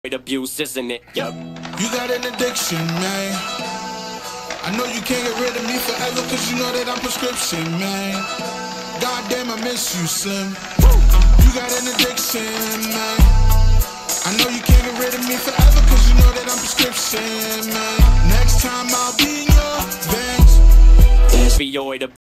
abuse, isn't it? Yup. You got an addiction, man. I know you can't get rid of me forever, cause you know that I'm prescription, man. Goddamn, I miss you, Slim. You got an addiction, man. I know you can't get rid of me forever, cause you know that I'm prescription, man. Next time I'll be in your veins. Opioid